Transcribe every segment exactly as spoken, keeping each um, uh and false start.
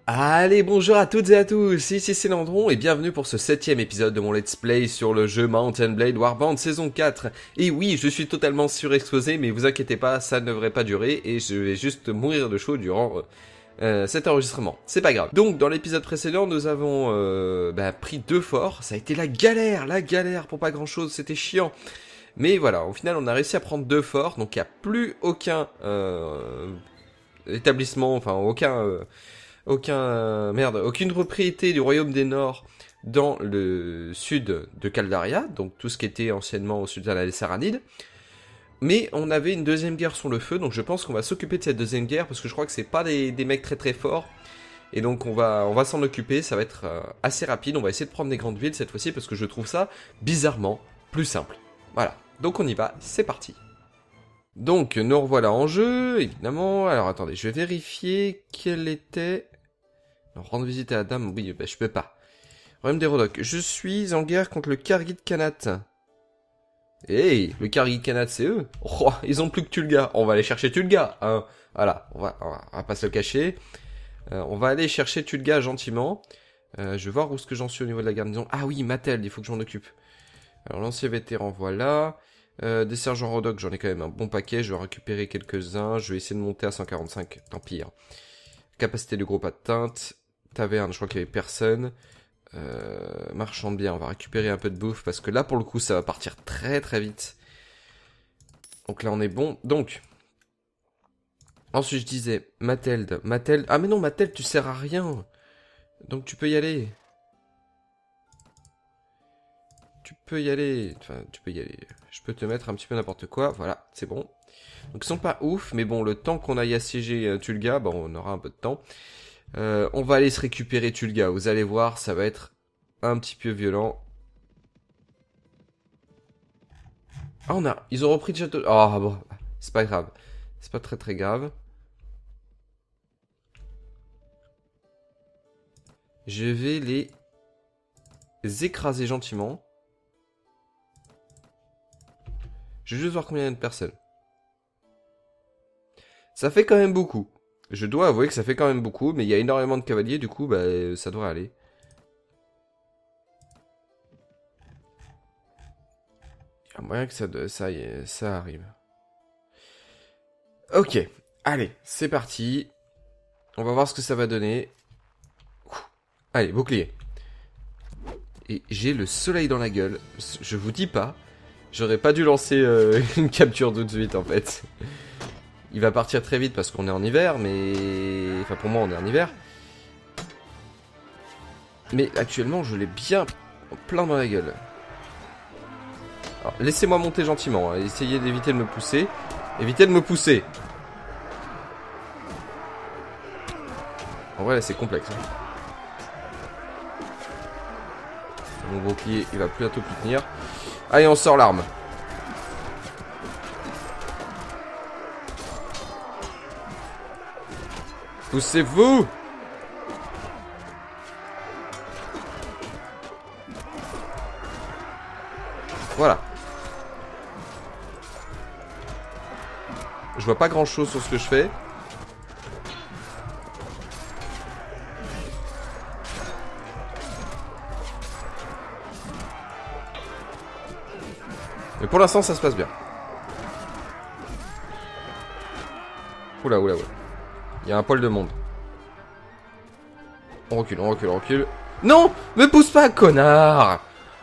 Allez, bonjour à toutes et à tous, ici c'est Landron et bienvenue pour ce septième épisode de mon let's play sur le jeu Mount and Blade Warband saison quatre. Et oui, je suis totalement surexposé, mais vous inquiétez pas, ça ne devrait pas durer et je vais juste mourir de chaud durant euh, cet enregistrement. C'est pas grave. Donc, dans l'épisode précédent, nous avons euh, bah, pris deux forts, ça a été la galère, la galère pour pas grand chose, c'était chiant. Mais voilà, au final on a réussi à prendre deux forts, donc il n'y a plus aucun euh, établissement, enfin aucun... Euh, Aucun euh, merde, aucune propriété du royaume des Nords dans le sud de Caldaria, donc tout ce qui était anciennement au sud de la Saranide. Mais on avait une deuxième guerre sur le feu, donc je pense qu'on va s'occuper de cette deuxième guerre parce que je crois que c'est pas des, des mecs très très forts. Et donc on va on va s'en occuper, ça va être euh, assez rapide. On va essayer de prendre des grandes villes cette fois-ci parce que je trouve ça bizarrement plus simple. Voilà, donc on y va, c'est parti. Donc nous revoilà en jeu, évidemment. Alors attendez, je vais vérifier quel était... Alors, rendre visite à la dame, oui, bah, je peux pas. Royaume des Rodocs. Je suis en guerre contre le Kargit Khanat. Hey, le Kargit Khanat, c'est eux. Oh, ils ont plus que Tulga. On va aller chercher Tulga. Hein. Voilà, on va, on va, on va pas se le cacher. Euh, on va aller chercher Tulga gentiment. Euh, je vais voir où est-ce que j'en suis au niveau de la garnison. Ah oui, Mattel, il faut que j'en occupe. Alors, l'ancien vétéran, voilà. Euh, des sergents Rodocs, j'en ai quand même un bon paquet. Je vais récupérer quelques-uns. Je vais essayer de monter à cent quarante-cinq. Tant pis. Hein. Capacité de groupe atteinte. Taverne, je crois qu'il y avait personne. Euh, marchand de biens, on va récupérer un peu de bouffe parce que là pour le coup ça va partir très très vite. Donc là on est bon. Donc ensuite je disais Mathilde, Mathilde. Ah mais non Mathilde tu sers à rien. Donc tu peux y aller. Tu peux y aller. Enfin tu peux y aller. Je peux te mettre un petit peu n'importe quoi. Voilà, c'est bon. Donc ils sont pas ouf, mais bon le temps qu'on aille assiéger euh, Tulga, bon on aura un peu de temps. Euh, on va aller se récupérer Tulga, vous allez voir, ça va être un petit peu violent. Ah, on a... Ils ont repris le château... Ah, bon, c'est pas grave. C'est pas très très grave. Je vais les écraser gentiment. Je vais juste voir combien il y a de personnes. Ça fait quand même beaucoup. Je dois avouer que ça fait quand même beaucoup, mais il y a énormément de cavaliers, du coup, bah, ça devrait aller. Il y a moyen que ça, ça, ça arrive. Ok, allez, c'est parti. On va voir ce que ça va donner. Allez, bouclier. Et j'ai le soleil dans la gueule. Je vous dis pas, j'aurais pas dû lancer euh, une capture tout de suite, en fait. Il va partir très vite parce qu'on est en hiver, mais... Enfin, pour moi, on est en hiver. Mais actuellement, je l'ai bien plein dans la gueule. Alors, laissez-moi monter gentiment. Hein. Essayez d'éviter de me pousser. Évitez de me pousser. En vrai, là, c'est complexe. Hein. Mon bouclier, il va bientôt plus tenir. Allez, on sort l'arme. Poussez-vous! Voilà. Je vois pas grand chose sur ce que je fais. Mais pour l'instant ça se passe bien. Oula oula oula. Il y a un poil de monde. On recule, on recule, on recule. Non! Me pousse pas, connard!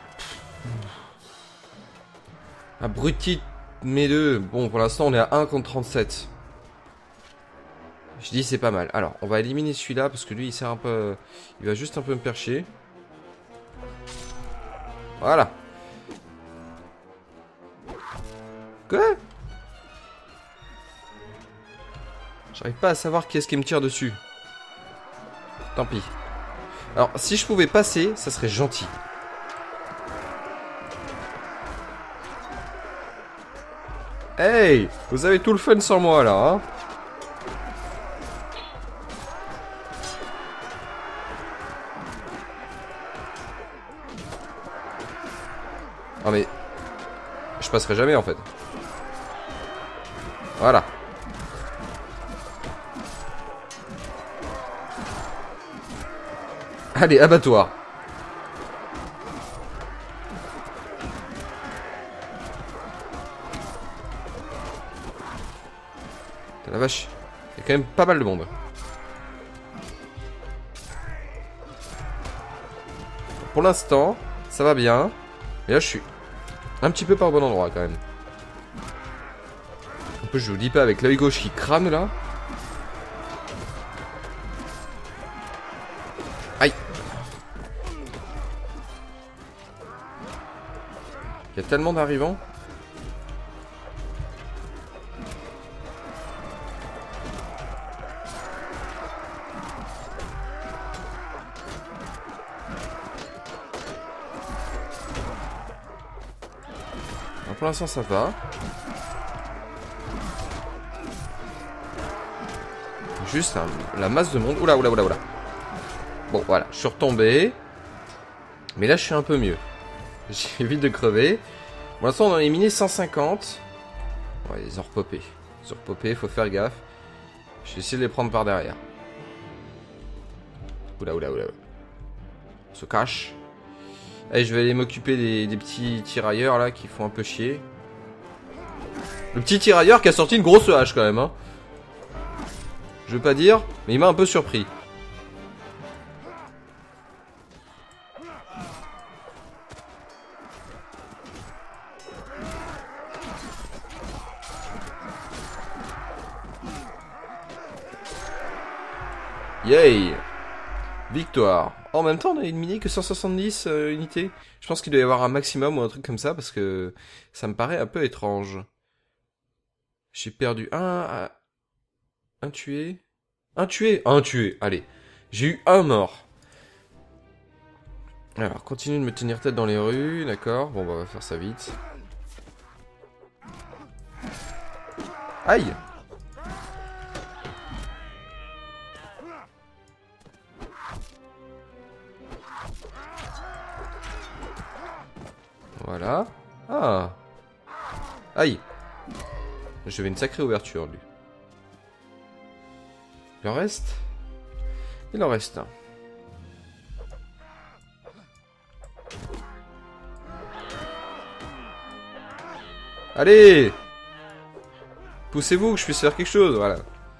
Abruti, mes deux. Bon, pour l'instant, on est à un contre trente-sept. Je dis c'est pas mal. Alors, on va éliminer celui-là, parce que lui, il sert un peu... Il va juste un peu me percher. Voilà. Quoi? J'arrive pas à savoir qui est-ce qui me tire dessus. Tant pis. Alors, si je pouvais passer, ça serait gentil. Hey! Vous avez tout le fun sans moi, là, hein? Ah, mais... Je passerai jamais, en fait. Voilà. Allez, abattoir. La vache, il y a quand même pas mal de monde. Pour l'instant, ça va bien. Mais là, je suis un petit peu pas au bon endroit quand même. En plus, je vous dis pas, avec l'œil gauche qui crame là. Aïe. Il y a tellement d'arrivants. Pour l'instant ça va. Juste un, la masse de monde. Oula oula oula oula. Bon voilà, je suis retombé. Mais là je suis un peu mieux. J'évite de crever. Pour l'instant on en a éliminé cent cinquante. Ouais, ils ont repopé. Ils ont repopé, faut faire gaffe. Je vais essayer de les prendre par derrière. Oula oula oula. On se cache. Allez, je vais aller m'occuper des, des petits tirailleurs là qui font un peu chier. Le petit tirailleur qui a sorti une grosse hache quand même. Hein. Je veux pas dire, mais il m'a un peu surpris. Yay! Victoire. En même temps, on a éliminé que cent soixante-dix euh, unités. Je pense qu'il doit y avoir un maximum ou un truc comme ça parce que ça me paraît un peu étrange. J'ai perdu un... Un tué. Un tué. Un tué. Allez. J'ai eu un mort. Alors, continue de me tenir tête dans les rues. D'accord. Bon, bah, on va faire ça vite. Aïe! Voilà. Ah. Aïe. Je vais une sacrée ouverture, lui. Il en reste? Il en reste un. Allez! Poussez-vous que je puisse faire quelque chose, voilà.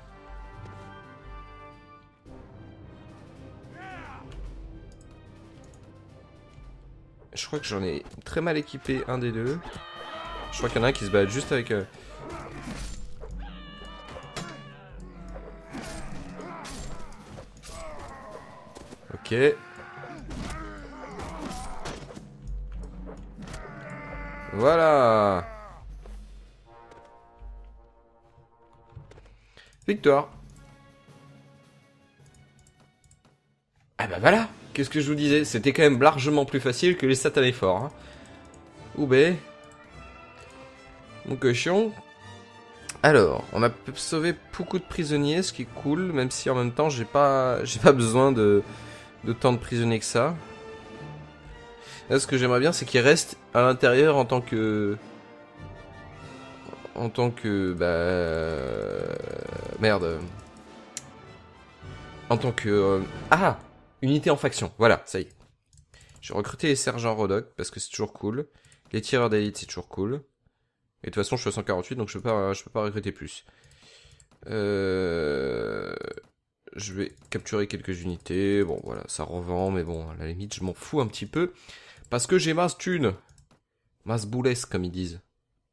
Je crois que j'en ai très mal équipé un des deux. Je crois qu'il y en a un qui se balade juste avec... Euh... Ok. Voilà. Victoire. Ah bah voilà. Qu'est-ce que je vous disais? C'était quand même largement plus facile que les satanés forts. Hein. Oubé. Mon cochon. Alors, on a sauvé beaucoup de prisonniers, ce qui est cool, même si en même temps j'ai pas j'ai pas besoin de, de tant de prisonniers que ça. Là, ce que j'aimerais bien, c'est qu'ils restent à l'intérieur en tant que... En tant que... Bah... Merde. En tant que... Euh... Ah! Unité en faction, voilà, ça y est. J'ai recruté les sergents Rodok, parce que c'est toujours cool. Les tireurs d'élite, c'est toujours cool. Et de toute façon, je suis à cent quarante-huit, donc je peux pas, je peux pas recruter plus. Euh... Je vais capturer quelques unités. Bon, voilà, ça revend, mais bon, à la limite, je m'en fous un petit peu. Parce que j'ai masse thune. Masse boulesse, comme ils disent.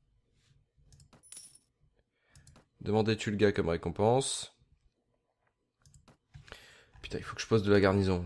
Demandez-tu le gars comme récompense. Putain, il faut que je poste de la garnison.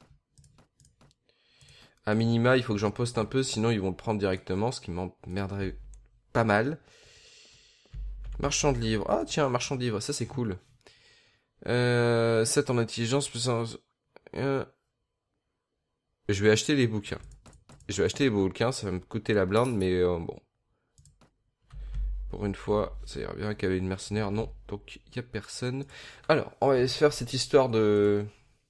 À minima, il faut que j'en poste un peu, sinon ils vont le prendre directement, ce qui m'emmerderait pas mal. Marchand de livres. Ah tiens, marchand de livres, ça c'est cool. Euh, sept en intelligence, plus un... Euh... Je vais acheter les bouquins. Je vais acheter les bouquins, ça va me coûter la blinde, mais euh, bon. Pour une fois, ça ira bien qu'avec une mercenaire, non. Donc, il n'y a personne. Alors, on va se faire cette histoire de...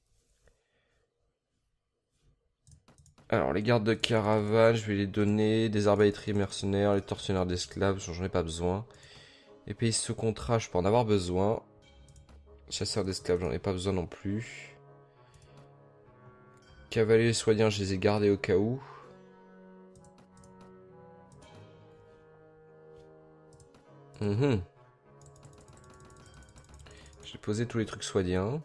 Alors, les gardes de caravane, je vais les donner. Des arbalétriers mercenaires, les tortionnaires d'esclaves, j'en ai pas besoin. Les pays sous contrat, je peux en avoir besoin. Chasseurs d'esclaves, j'en ai pas besoin non plus. Cavaliers soignants, je les ai gardés au cas où. Mmh. J'ai posé tous les trucs soignants.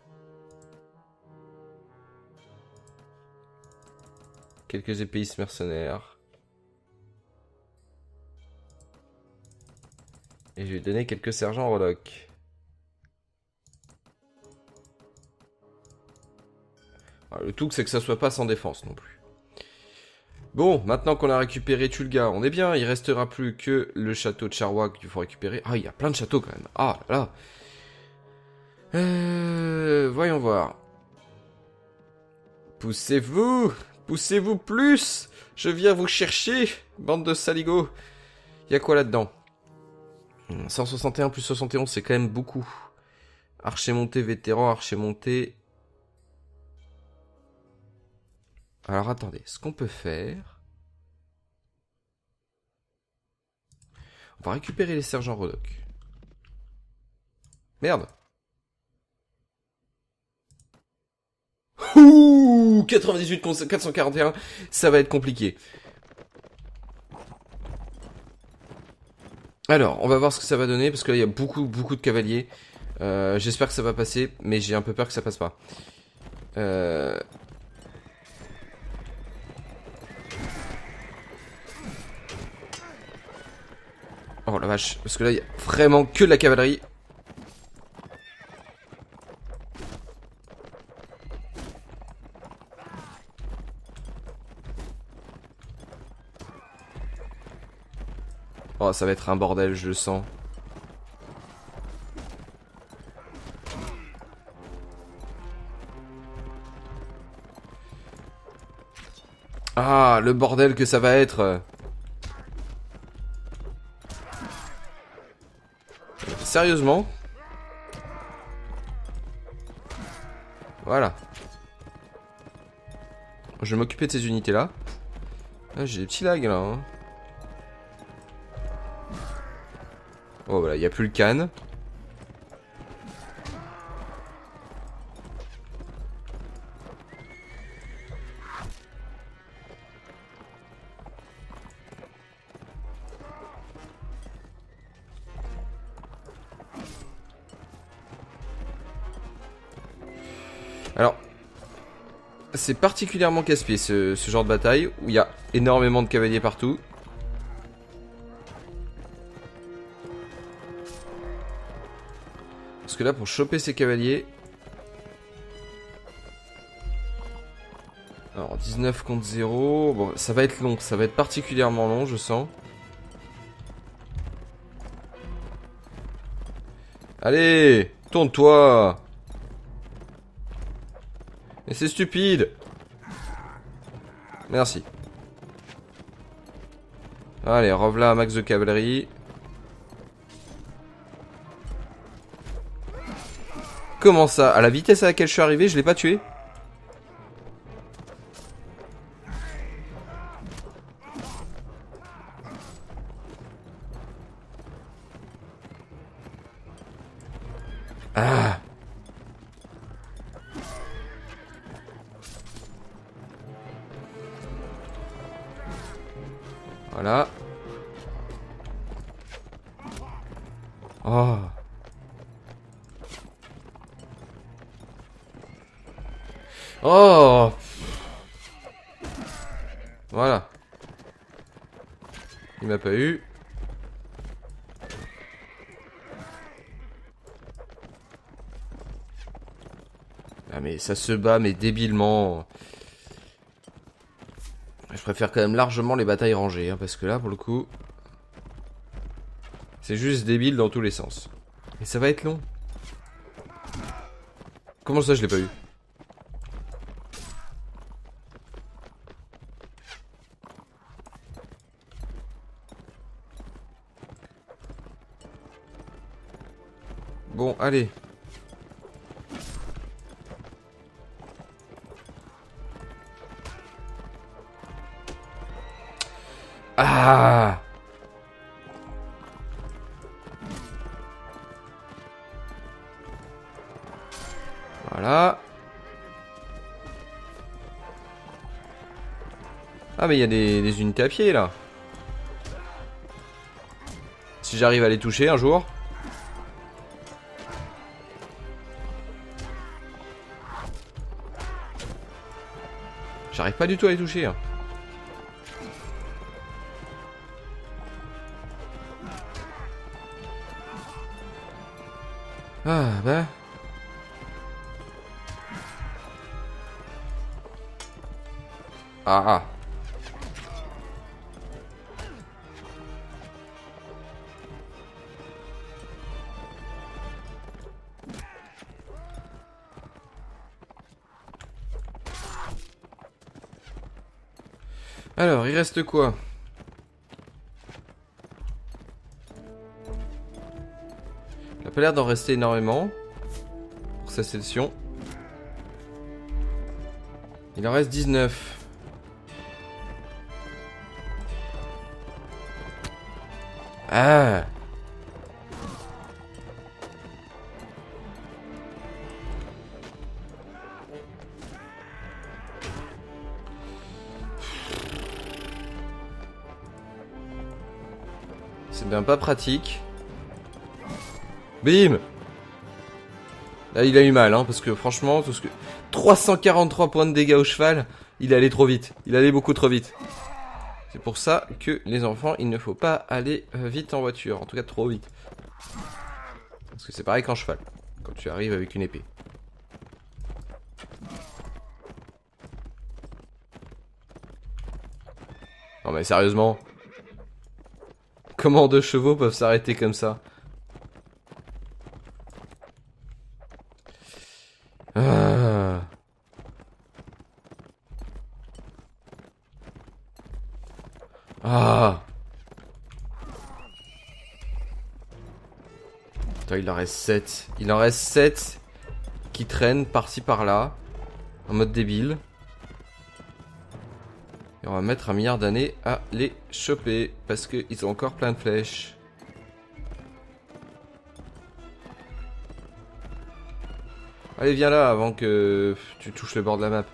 Quelques épéistes mercenaires. Et je vais donner quelques sergents Rodok. Alors, le tout, c'est que ça soit pas sans défense non plus. Bon, maintenant qu'on a récupéré Tulga, on est bien. Il restera plus que le château de Charwak qu'il faut récupérer. Ah, il y a plein de châteaux quand même. Ah là là. Euh, voyons voir. Poussez-vous. Poussez-vous plus. Je viens vous chercher, bande de saligots. Il y a quoi là-dedans? cent soixante et un plus soixante et onze, c'est quand même beaucoup. Archer monté, vétéran, archer monté. Alors attendez, ce qu'on peut faire... On va récupérer les sergents Rodok. Merde. Ouh, quatre-vingt-dix-huit contre quatre cent quarante et un, ça va être compliqué. Alors, on va voir ce que ça va donner, parce que là, il y a beaucoup, beaucoup de cavaliers. Euh, J'espère que ça va passer, mais j'ai un peu peur que ça passe pas. Euh... Oh la vache, parce que là, il y a vraiment que de la cavalerie. Oh, ça va être un bordel, je le sens. Ah, le bordel que ça va être. Sérieusement? Voilà. Je vais m'occuper de ces unités-là. Ah, j'ai des petits lags, là. Hein. Oh, voilà, il n'y a plus le canne. Alors, c'est particulièrement casse-pied ce, ce genre de bataille où il y a énormément de cavaliers partout. Parce que là, pour choper ces cavaliers... Alors, dix-neuf contre zéro... Bon, ça va être long, ça va être particulièrement long, je sens. Allez, tourne-toi. Mais c'est stupide. Merci. Allez, revoilà un max de cavalerie. Comment ça? À la vitesse à laquelle je suis arrivé, je l'ai pas tué? Ah. Voilà. Oh. Oh. Voilà. Il m'a pas eu. Ah mais ça se bat mais débilement. Je préfère quand même largement les batailles rangées, hein, parce que là, pour le coup, c'est juste débile dans tous les sens. Et ça va être long. Comment ça, je l'ai pas eu? Bon, allez. Ah! Voilà. Ah mais il y a des, des unités à pied là. Si j'arrive à les toucher un jour. J'arrive pas du tout à les toucher. Hein. Ah bah. Ah ah. Alors, il reste quoi? Il a pas l'air d'en rester énormément pour sa session. Il en reste dix-neuf. Ah! C'est bien pas pratique. Bim! Là, il a eu mal, hein, parce que franchement, tout ce que... trois cent quarante-trois points de dégâts au cheval, il allait trop vite. Il allait beaucoup trop vite. C'est pour ça que les enfants, il ne faut pas aller euh, vite en voiture. En tout cas, trop vite. Parce que c'est pareil qu'en cheval. Quand tu arrives avec une épée. Non mais sérieusement. Comment deux chevaux peuvent s'arrêter comme ça? Ah. Ah. Attends, il en reste sept. Il en reste sept qui traînent par-ci par-là. En mode débile. Et on va mettre un milliard d'années à les choper. Parce qu'ils ont encore plein de flèches. Allez, viens là avant que tu touches le bord de la map.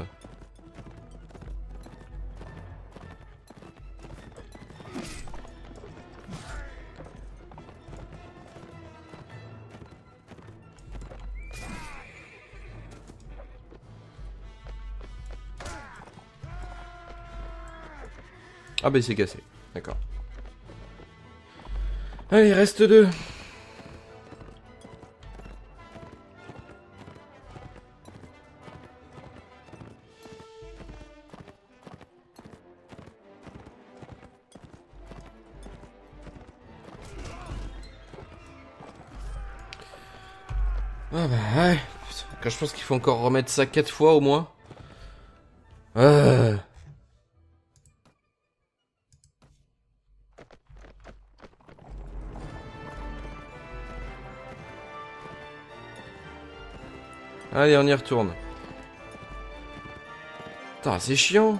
Ah bah il s'est cassé, d'accord. Allez, il reste deux. Ah bah ouais. Quand je pense qu'il faut encore remettre ça quatre fois au moins. Ah. Allez, on y retourne. Putain, c'est chiant.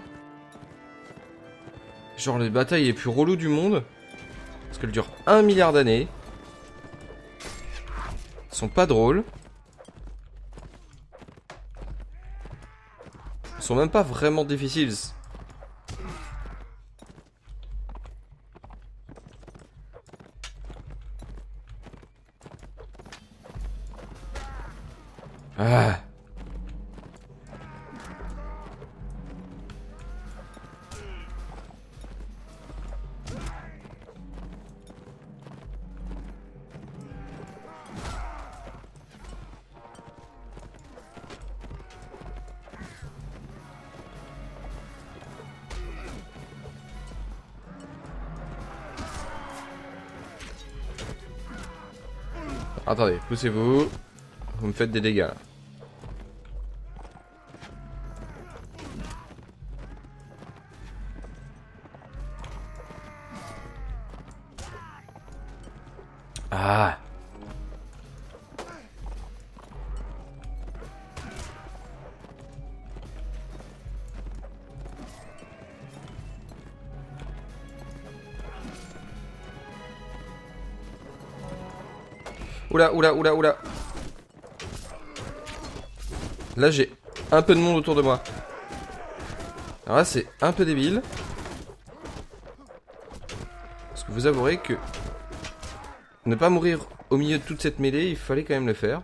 Genre les batailles les plus reloues du monde. Parce qu'elles durent un milliard d'années. Elles sont pas drôles. Elles sont même pas vraiment difficiles. Ah. Attendez, poussez-vous. Vous me faites des dégâts là. Ah. Oula, oula, oula, oula. Là, j'ai un peu de monde autour de moi. Alors là, c'est un peu débile. vous avouerez que ne pas mourir au milieu de toute cette mêlée, il fallait quand même le faire.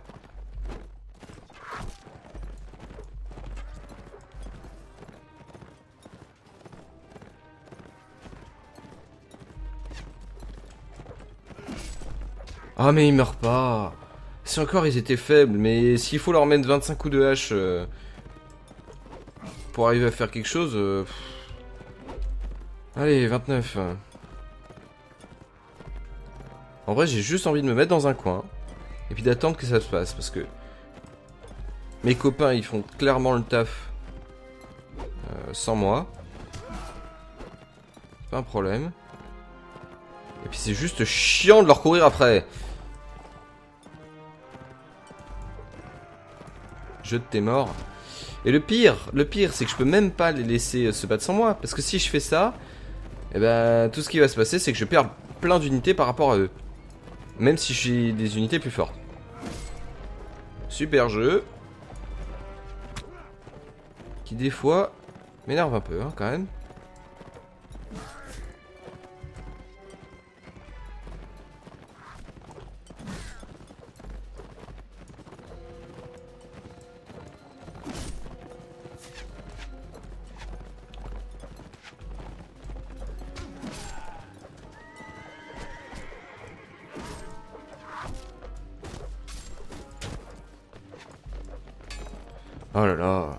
Ah mais ils meurent pas. Si encore ils étaient faibles, mais s'il faut leur mettre vingt-cinq coups de hache euh, pour arriver à faire quelque chose... Euh, allez, vingt-neuf. En vrai, j'ai juste envie de me mettre dans un coin et puis d'attendre que ça se passe parce que mes copains ils font clairement le taf euh, sans moi. C'est pas un problème. Et puis c'est juste chiant de leur courir après. Je de tes morts. Et le pire, le pire, c'est que je peux même pas les laisser se battre sans moi. Parce que si je fais ça, eh ben, tout ce qui va se passer, c'est que je perds plein d'unités par rapport à eux. Même si j'ai des unités plus fortes. Super jeu. Qui des fois m'énerve un peu, hein, quand même. Oh là là.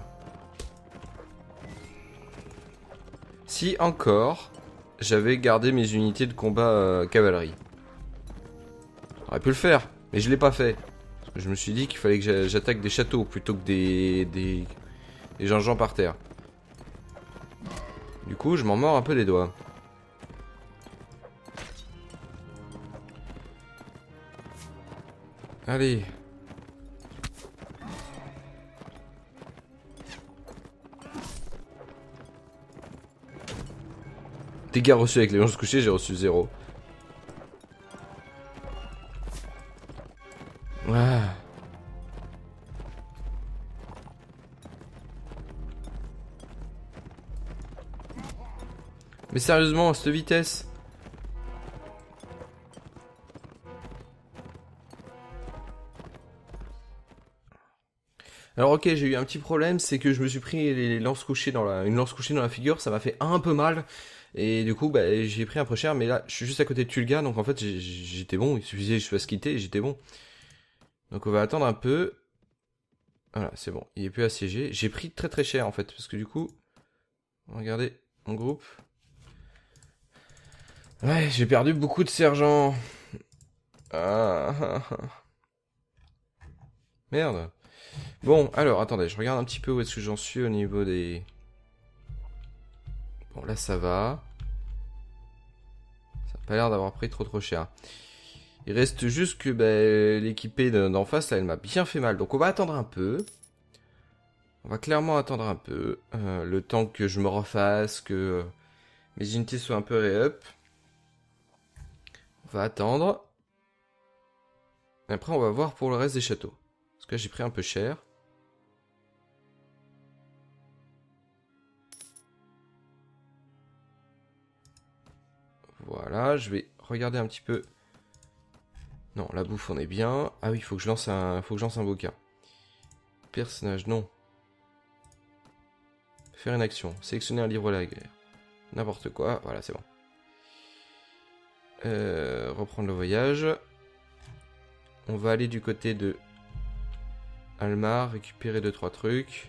Si encore j'avais gardé mes unités de combat euh, cavalerie. J'aurais pu le faire, mais je l'ai pas fait. Parce que je me suis dit qu'il fallait que j'attaque des châteaux plutôt que des, des, des gens par terre. Du coup, je m'en mords un peu les doigts. Allez. Dégâts reçus avec les anges couchés, j'ai reçu zéro. Ah. Mais sérieusement, à cette vitesse. Alors ok, j'ai eu un petit problème, c'est que je me suis pris les lances couchées dans la, une lance couchée dans la figure, ça m'a fait un peu mal. Et du coup, bah, j'ai pris un peu cher, mais là, je suis juste à côté de Tulga, donc en fait, j'étais bon, il suffisait que je fasse quitter et j'étais bon. Donc on va attendre un peu. Voilà, c'est bon, il est plus assiégé. J'ai pris très très cher en fait, parce que du coup, regardez mon groupe. Ouais, j'ai perdu beaucoup de sergents. Ah, ah, ah. Merde. Bon, alors, attendez, je regarde un petit peu où est-ce que j'en suis au niveau des... Bon, là, ça va. Ça n'a pas l'air d'avoir pris trop trop cher. Il reste juste que bah, l'équipée d'en face, là, elle m'a bien fait mal. Donc, on va attendre un peu. On va clairement attendre un peu. Euh, le temps que je me refasse, que euh, mes unités soient un peu ré-up. On va attendre. Et après, on va voir pour le reste des châteaux. Parce que là, j'ai pris un peu cher. Voilà, je vais regarder un petit peu. Non, la bouffe, on est bien. Ah oui, il faut que je lance un, faut que je lance un bouquin. Personnage, non. Faire une action. Sélectionner un livre à la guerre. N'importe quoi. Voilà, c'est bon. Euh, reprendre le voyage. On va aller du côté de Almar, récupérer deux trois trucs.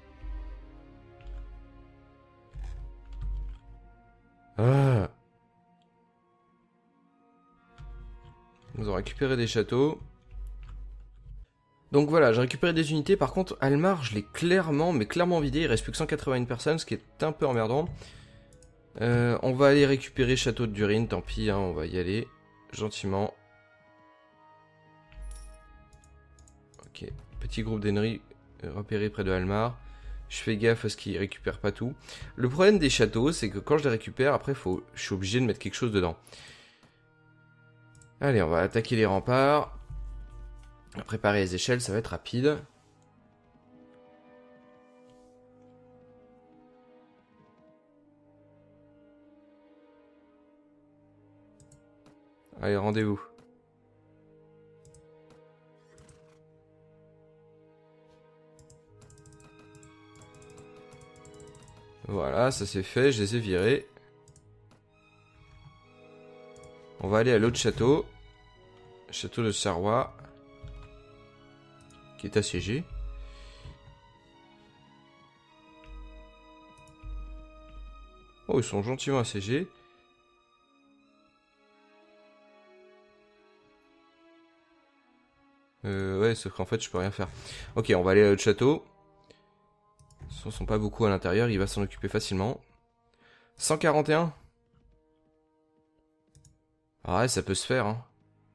Ah. Nous avons récupéré des châteaux. Donc voilà, j'ai récupéré des unités. Par contre, Almar, je l'ai clairement, mais clairement vidé. Il reste plus que cent quatre-vingt-une personnes, ce qui est un peu emmerdant. Euh, on va aller récupérer Château de Durin, tant pis, hein, on va y aller gentiment. Ok, petit groupe d'ennemis repéré près de Almar. Je fais gaffe à ce qu'ils récupèrent pas tout. Le problème des châteaux, c'est que quand je les récupère, après, faut, je suis obligé de mettre quelque chose dedans. Allez, on va attaquer les remparts. Préparer les échelles, ça va être rapide. Allez, rendez-vous. Voilà, ça c'est fait, je les ai virés. On va aller à l'autre château. Château de Sarrois. Qui est assiégé. Oh, ils sont gentiment assiégés. Euh, ouais, sauf qu'en fait, je peux rien faire. Ok, on va aller à l'autre château. Ils ne sont pas beaucoup à l'intérieur, il va s'en occuper facilement. cent quarante et un. Ah ouais, ça peut se faire. Hein.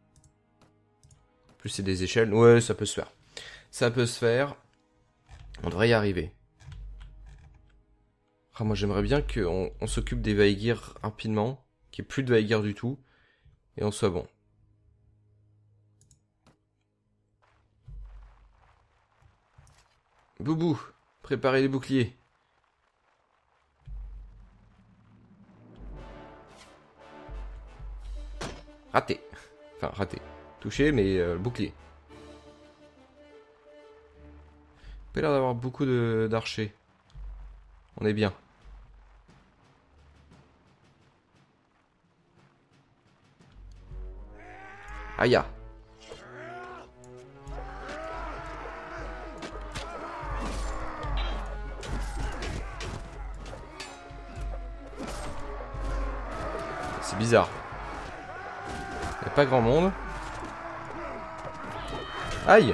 En plus, c'est des échelles. Ouais, ça peut se faire. Ça peut se faire. On devrait y arriver. Ah, moi, j'aimerais bien qu'on on, s'occupe des Vaegir rapidement. Qu'il n'y ait plus de Vaegir du tout. Et on soit bon. Boubou, préparez les boucliers. Raté. Enfin, raté. Touché, mais euh, bouclier. Pas l'air d'avoir beaucoup d'archers. On est bien. Aïe. C'est bizarre. Il n'y a pas grand monde. Aïe.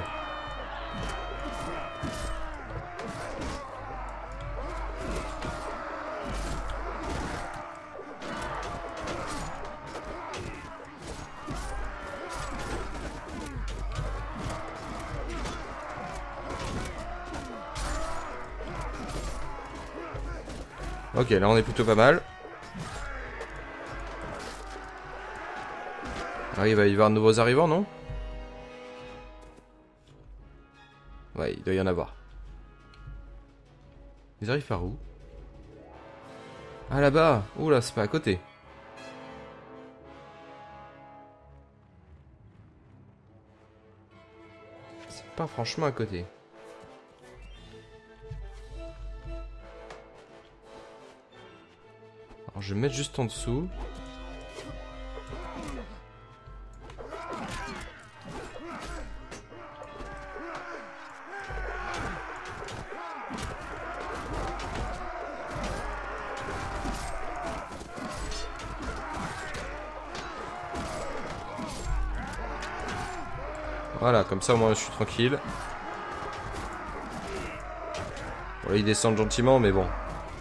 Ok, là on est plutôt pas mal. Ah, il va y avoir de nouveaux arrivants, non? Ouais, il doit y en avoir. Ils arrivent par où? Ah, là-bas. Oula, c'est pas à côté. C'est pas franchement à côté. Alors, je vais me mettre juste en dessous. Voilà, comme ça au moins je suis tranquille. Bon, là, ils descendent gentiment, mais bon.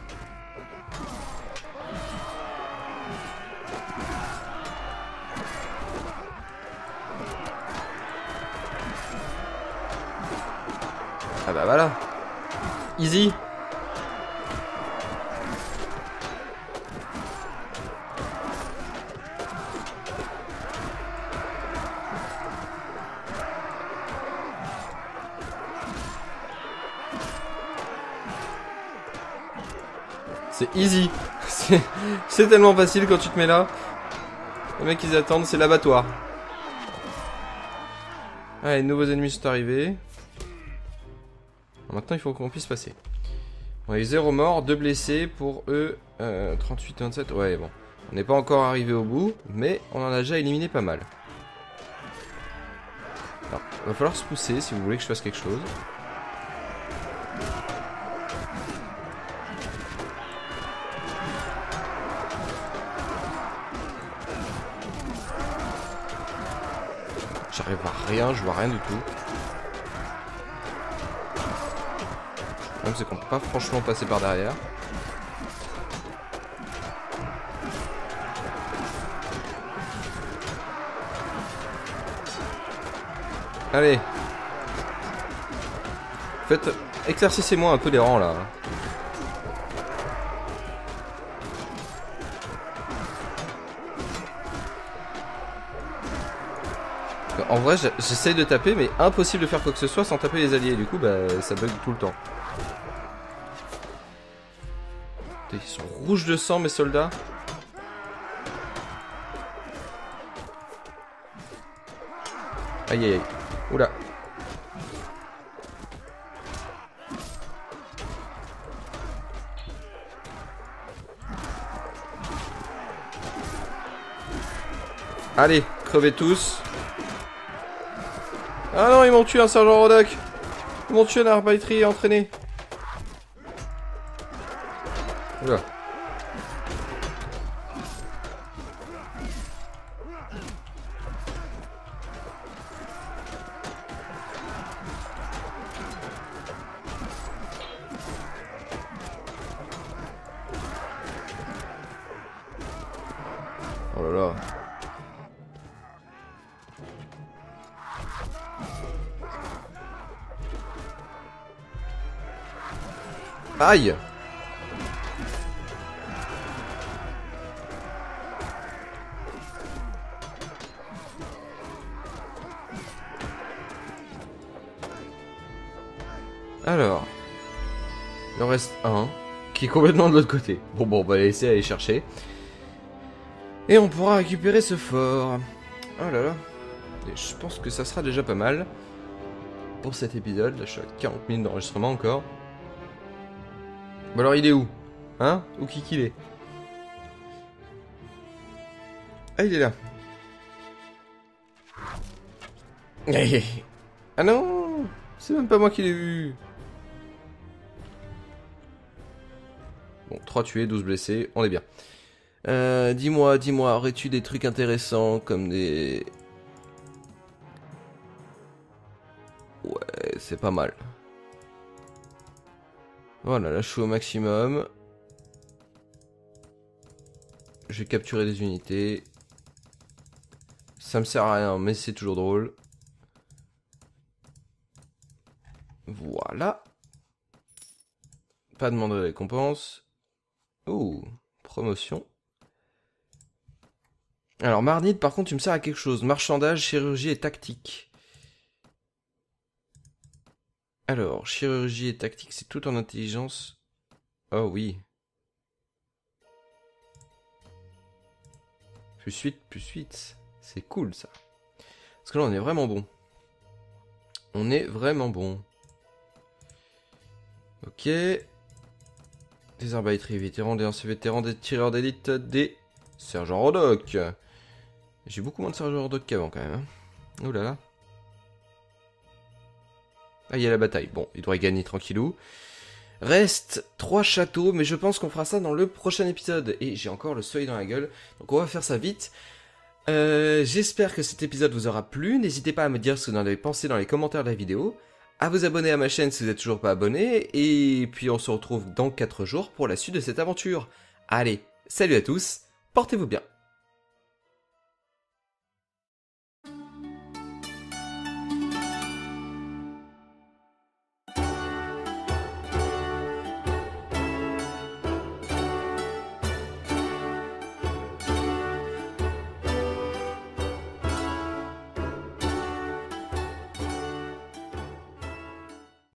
Ah bah voilà. Easy. C'est easy. C'est tellement facile quand tu te mets là. Les mecs ils attendent, c'est l'abattoir. Allez, nouveaux ennemis sont arrivés. Maintenant il faut qu'on puisse passer. On a eu zéro mort, deux blessés pour eux. Euh, trente-huit vingt-sept. Ouais bon. On n'est pas encore arrivé au bout, mais on en a déjà éliminé pas mal. Alors, il va falloir se pousser si vous voulez que je fasse quelque chose. J'arrive à rien, je vois rien du tout. Le problème c'est qu'on peut pas franchement passer par derrière. Allez. Faites, éclaircissez-moi un peu les rangs là. En vrai, j'essaye de taper, mais impossible de faire quoi que ce soit sans taper les alliés. Du coup, bah, ça bug tout le temps. Ils sont rouges de sang, mes soldats. Aïe aïe aïe. Oula. Allez, crevez tous. Ah non, ils m'ont tué un sergent Rodok. Ils m'ont tué un arbitrier entraîné. Oula. Oh là là. Aïe. Alors, il en reste un qui est complètement de l'autre côté. Bon, bon, on va laisser aller chercher. Et on pourra récupérer ce fort. Oh là là. Et je pense que ça sera déjà pas mal pour cet épisode. Là, je suis à quarante minutes d'enregistrement encore. Bon alors, il est où? Hein? Où qui qu'il est? Ah, il est là. Ah non! C'est même pas moi qui l'ai vu. Bon, trois tués, douze blessés, on est bien. Euh, dis-moi, dis-moi, aurais-tu des trucs intéressants comme des... Ouais, c'est pas mal. Voilà, là je suis au maximum. Je vais capturer des unités. Ça me sert à rien, mais c'est toujours drôle. Voilà. Pas de demande de récompense. Ouh, promotion. Alors, Marnid, par contre, tu me sers à quelque chose. Marchandage, chirurgie et tactique. Alors, chirurgie et tactique, c'est tout en intelligence. Oh oui. Plus huit, plus huit. C'est cool, ça. Parce que là, on est vraiment bon. On est vraiment bon. Ok. Des arbalétriers vétérans, des lanciers vétérans, des tireurs d'élite, des sergents Rodok. J'ai beaucoup moins de sergents Rodok qu'avant, quand même. Hein. Oh là là. Ah, il y a la bataille. Bon, il devrait gagner tranquillou. Reste trois châteaux, mais je pense qu'on fera ça dans le prochain épisode. Et j'ai encore le soleil dans la gueule, donc on va faire ça vite. Euh, J'espère que cet épisode vous aura plu. N'hésitez pas à me dire ce que vous en avez pensé dans les commentaires de la vidéo. À vous abonner à ma chaîne si vous n'êtes toujours pas abonné. Et puis on se retrouve dans quatre jours pour la suite de cette aventure. Allez, salut à tous, portez-vous bien.